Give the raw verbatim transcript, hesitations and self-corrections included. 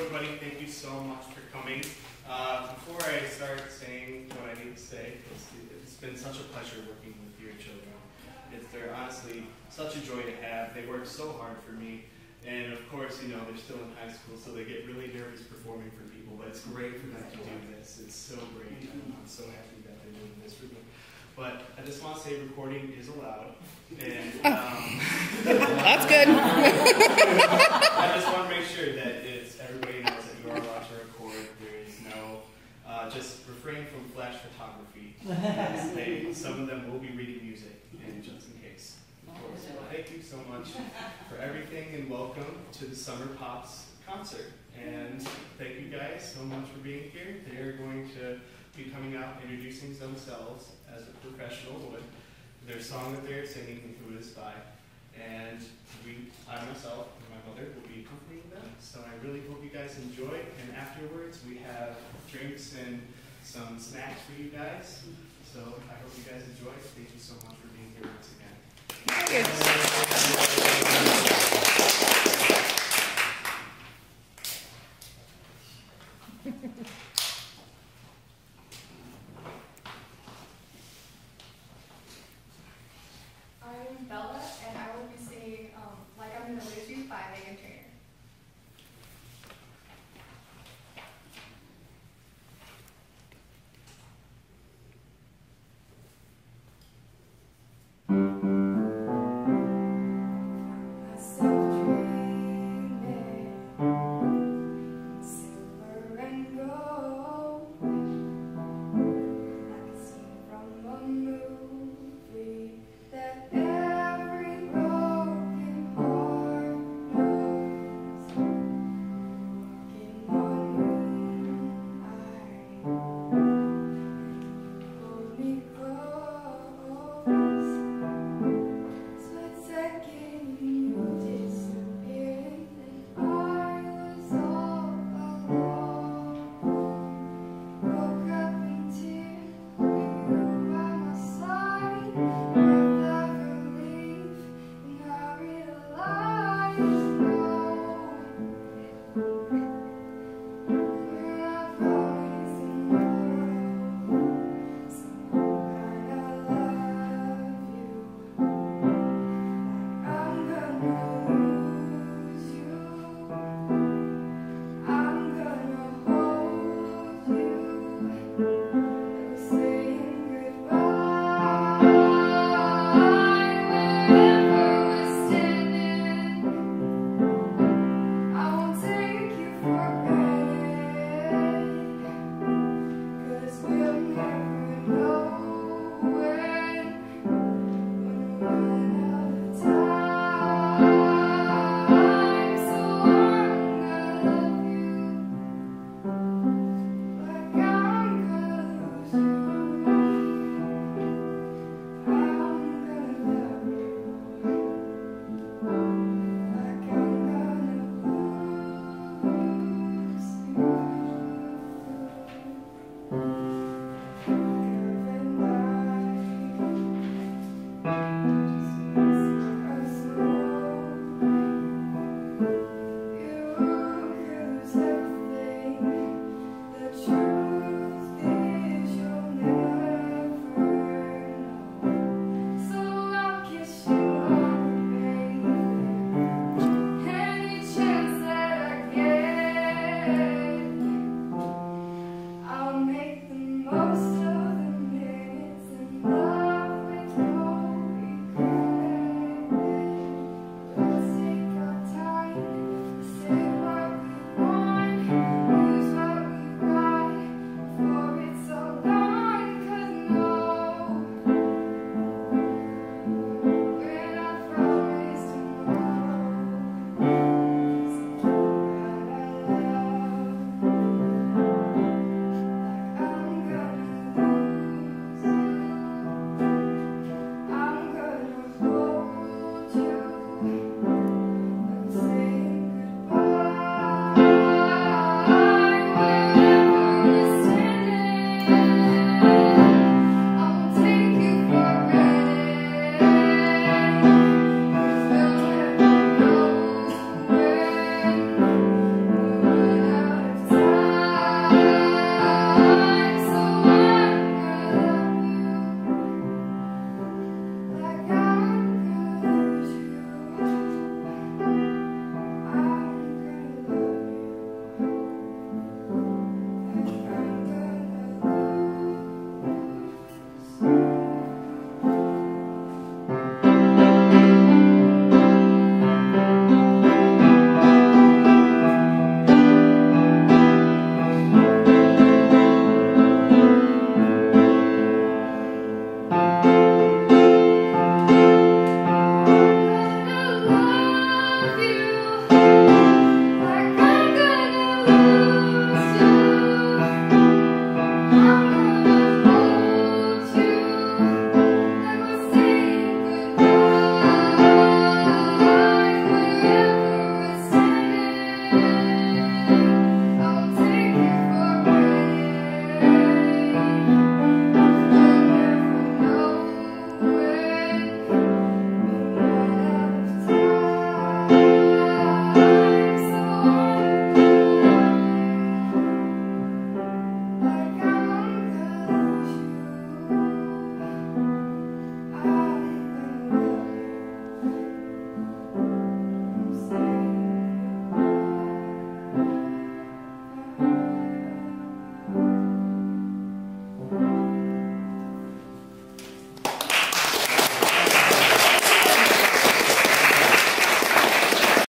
everybody. Thank you so much for coming. Uh, before I start saying what I need to say, it's, it's been such a pleasure working with your children. It's, they're honestly such a joy to have. They work so hard for me. And of course, you know, they're still in high school, so they get really nervous performing for people, but it's great for them to do this. It's so great. I'm so happy that they're doing this for me. But I just want to say recording is allowed. And um, that's good. I just want to make sure that it's everybody knows that you are allowed to record. There is no, uh, just refrain from flash photography. They, some of them will be reading music, and just in case. Of course. Well, thank you so much for everything, and welcome to the Summer Pops concert. And thank you guys so much for being here. They are going to be coming out, introducing themselves as a professional would. Their song that they're singing, Who It Is By. And we, I myself and my mother will be accompanying them. So I really hope you guys enjoy. And afterwards, we have drinks and some snacks for you guys. So I hope you guys enjoy. Thank you so much for being here once again. Thank you.